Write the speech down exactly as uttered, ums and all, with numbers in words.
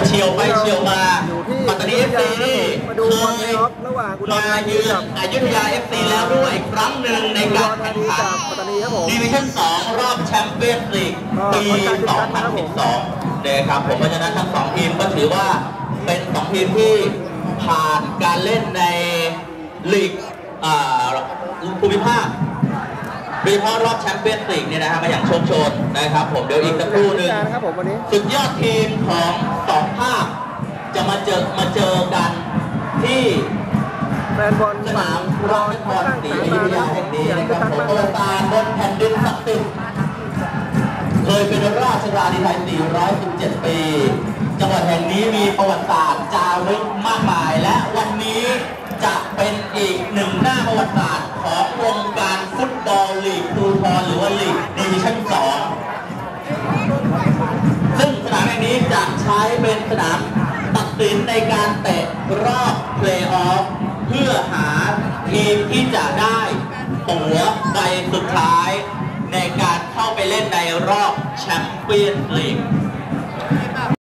เฉียวไปเฉียวมาปัตตานีเอฟซีนี่เคยมาเยือนอยุธยาเอฟซีแล้วด้วยครั้งหนึ่งในการแข่งขันดิวิชั่นสองรอบแชมเปี้ยนส์ลีกปีสองพันสิบสองนะครับผมเพราะฉะนั้นทั้งสองทีมก็ถือว่าเป็นสองทีมที่ผ่านการเล่นในลีกภูมิภาคโดยเฉพาะรอบแชมเปี้ยนส์ลีกเนี่ยนะฮะมาอย่างโชคโชนนะครับผมเดี๋ยวอีกสักครู่หนึ่งสุดยอดทีมของสองภาคจะมาเจอมาเจอกันที่สนามราชนครศรีอยุธยาแห่งนี้นะครับผมโอตาบนแผ่นดินศักดิ์สิทธิ์เคยเป็นราชธานีไทยสี่ร้อยสิบเจ็ดปีจังหวัดแห่งนี้มีประวัติศาสตร์จารึกมากมายและวันนี้จะเป็นอีกหนึ่งหน้าประวัติศาสตร์ของวงการฟุตบอลลีกภูทรหรือว่าลีกดิวิชั่นสองซึ่งสนามแห่งนี้จะใช้เป็นสนามตัดสินในการเตะรอบเพลย์ออฟเพื่อหาทีมที่จะได้ตั๋วใบสุดท้ายในการเข้าไปเล่นในรอบแชมเปี้ยนส์ลีก